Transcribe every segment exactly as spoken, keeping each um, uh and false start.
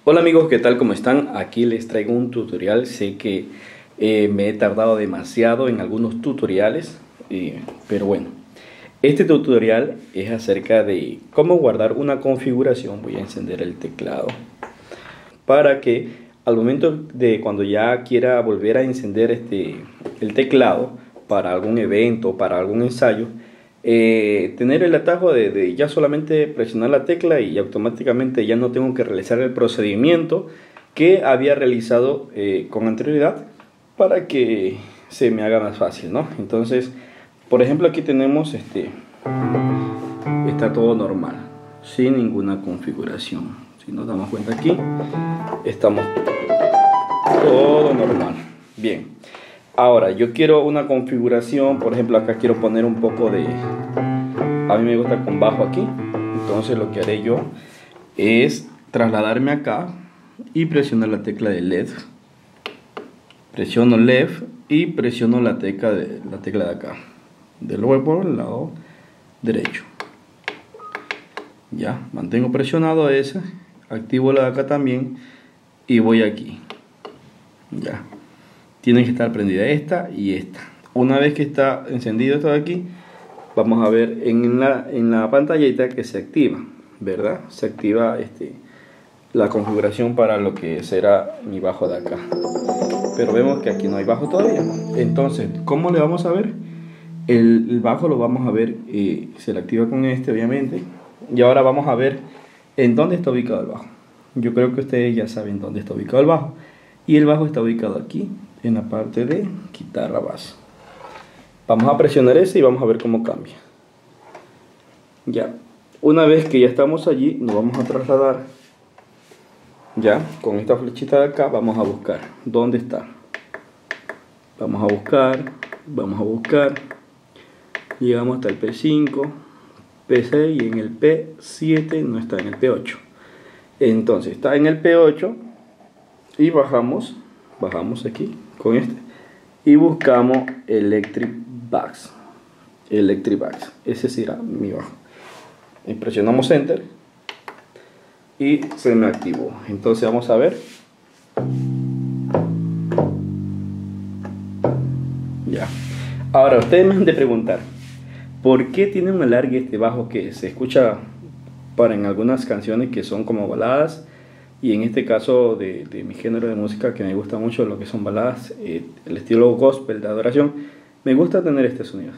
Hola amigos, ¿qué tal? ¿Cómo están? Aquí les traigo un tutorial. Sé que eh, me he tardado demasiado en algunos tutoriales, eh, pero bueno, este tutorial es acerca de cómo guardar una configuración. Voy a encender el teclado para que al momento de cuando ya quiera volver a encender este, el teclado para algún evento, para algún ensayo, Eh, tener el atajo de, de ya solamente presionar la tecla y automáticamente ya no tengo que realizar el procedimiento que había realizado eh, con anterioridad para que se me haga más fácil, ¿no? Entonces, por ejemplo, aquí tenemos este, está todo normal, sin ninguna configuración. Si nos damos cuenta aquí, estamos todo normal. Bien. Ahora, yo quiero una configuración, por ejemplo, acá quiero poner un poco de... A mí me gusta con bajo aquí. Entonces lo que haré yo es trasladarme acá y presionar la tecla de L E D. Presiono L E D y presiono la tecla de, la tecla de acá. De luego por el lado derecho. Ya, mantengo presionado ese. Activo la de acá también y voy aquí. Ya. Tienen que estar prendida esta y esta. Una vez que está encendido esto de aquí, vamos a ver en la, en la pantallita que se activa, ¿verdad? Se activa este, la configuración para lo que será mi bajo de acá. Pero vemos que aquí no hay bajo todavía. Entonces, ¿cómo le vamos a ver? El, el bajo lo vamos a ver, eh, se le activa con este obviamente. Y ahora vamos a ver en dónde está ubicado el bajo. Yo creo que ustedes ya saben dónde está ubicado el bajo. Y el bajo está ubicado aquí, en la parte de guitarra bass. Vamos a presionar ese y vamos a ver cómo cambia. Ya, una vez que ya estamos allí, nos vamos a trasladar. Ya, con esta flechita de acá vamos a buscar dónde está. Vamos a buscar, vamos a buscar. Llegamos hasta el P cinco, P seis y en el P siete no está, en el P ocho. Entonces está en el P ocho y bajamos, bajamos aquí con este y buscamos Electric Bass. Electric Bass, ese será mi bajo. Y presionamos Enter y se me activó. Entonces vamos a ver. Ya. Ahora ustedes me han de preguntar, ¿por qué tiene un alargue este bajo que se escucha para en algunas canciones que son como baladas? Y en este caso de, de mi género de música que me gusta mucho, lo que son baladas, eh, el estilo gospel de adoración, me gusta tener este sonido.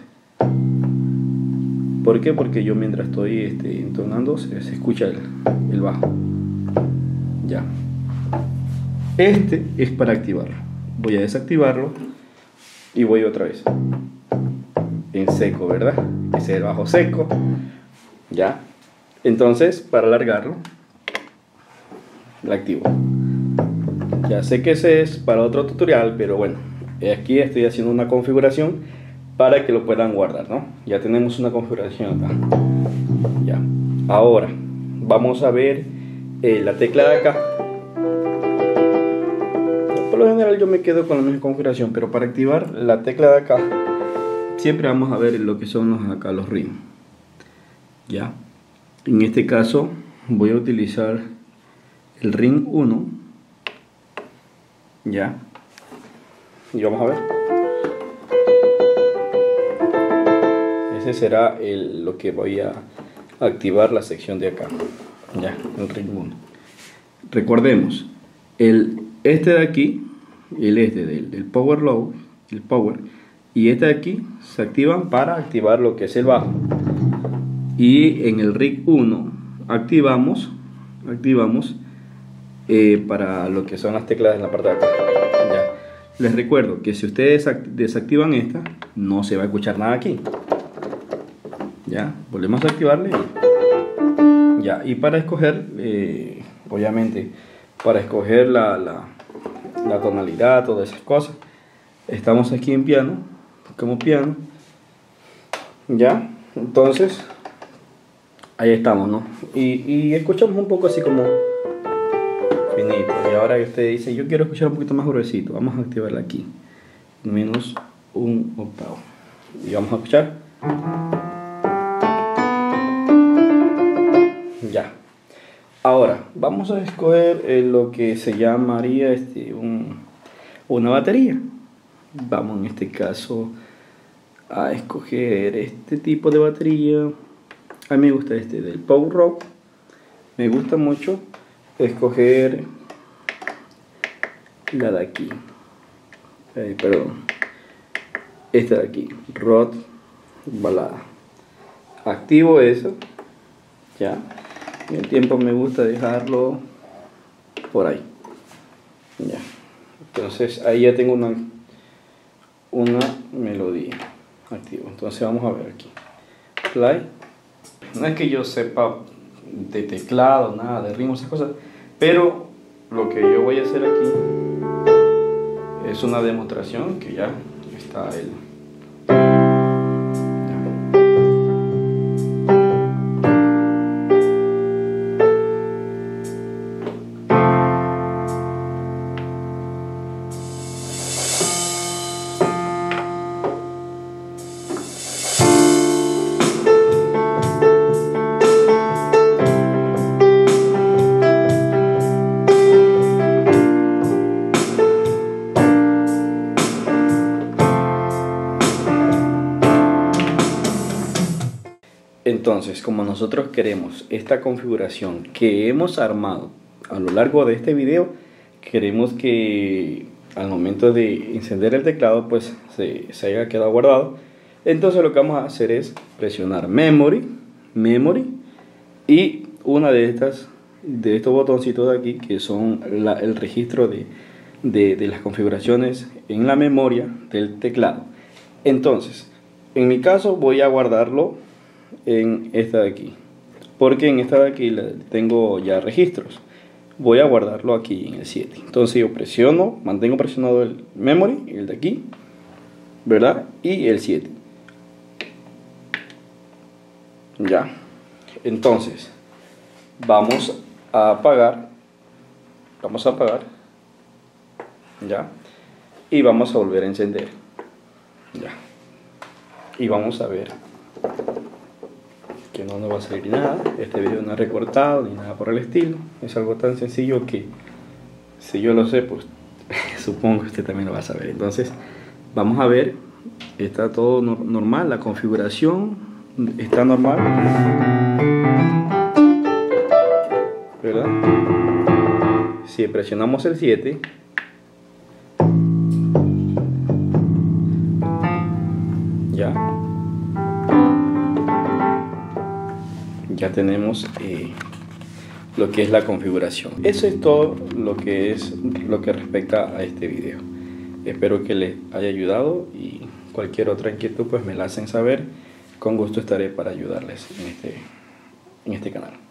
¿Por qué? Porque yo mientras estoy este, entonando se, se escucha el, el bajo. Ya. Este es para activarlo. Voy a desactivarlo y voy otra vez. En seco, ¿verdad? Ese es el bajo seco. Ya. Entonces, para alargarlo, la activo. Ya sé que ese es para otro tutorial, pero bueno, aquí estoy haciendo una configuración para que lo puedan guardar, ¿no? Ya tenemos una configuración acá. Ya. Ahora vamos a ver eh, la tecla de acá. Por lo general yo me quedo con la misma configuración, pero para activar la tecla de acá siempre vamos a ver lo que son los, acá los rings. Ya. En este caso voy a utilizar el ring uno, ya, y vamos a ver, ese será el, lo que voy a activar la sección de acá, ya, el ring uno. Recordemos, el, este de aquí, el este del, del power low, el power, y este de aquí se activan para activar lo que es el bajo, y en el ring uno activamos, activamos Eh, para lo que son las teclas en la parte de acá. Ya. Les recuerdo que si ustedes desactivan esta, no se va a escuchar nada aquí. Ya, volvemos a activarle. Ya, y para escoger, eh, obviamente, para escoger la, la, la tonalidad, todas esas cosas, estamos aquí en piano, como piano. Ya, entonces, ahí estamos, ¿no? Y, y escuchamos un poco así como finito. Y ahora usted dice, yo quiero escuchar un poquito más gruesito, vamos a activarla aquí, menos un octavo, y vamos a escuchar. Ya. Ahora, vamos a escoger eh, lo que se llamaría este, un, una batería. Vamos en este caso a escoger este tipo de batería. A mí me gusta este del Power Rock. Me gusta mucho escoger la de aquí. Eh, perdón. Esta de aquí. Rod balada. Activo eso. Ya. Y el tiempo me gusta dejarlo por ahí. Ya. Entonces ahí ya tengo una, una melodía activo. Entonces vamos a ver aquí. Play. No es que yo sepa de teclado, nada de ritmos, esas cosas, pero lo que yo voy a hacer aquí es una demostración que ya está el... Entonces, como nosotros queremos esta configuración que hemos armado a lo largo de este video, queremos que al momento de encender el teclado pues se, se haya quedado guardado. Entonces lo que vamos a hacer es presionar memory, memory y una de estas de estos botoncitos de aquí que son la, el registro de, de, de las configuraciones en la memoria del teclado. Entonces, en mi caso voy a guardarlo en esta de aquí, porque en esta de aquí tengo ya registros. Voy a guardarlo aquí en el siete. Entonces yo presiono, mantengo presionado el memory, el de aquí, ¿verdad? Y el siete. Ya. Entonces vamos a apagar, vamos a apagar, ya, y vamos a volver a encender, ya, y vamos a ver que no nos va a salir nada. Este video no es recortado ni nada por el estilo, es algo tan sencillo que si yo lo sé pues supongo que usted también lo va a saber. Entonces vamos a ver, está todo no normal, la configuración está normal, ¿verdad? Si presionamos el siete, ya ya tenemos eh, lo que es la configuración. Eso es todo lo que es lo que respecta a este video. Espero que les haya ayudado y cualquier otra inquietud pues me la hacen saber. Con gusto estaré para ayudarles en este, en este canal.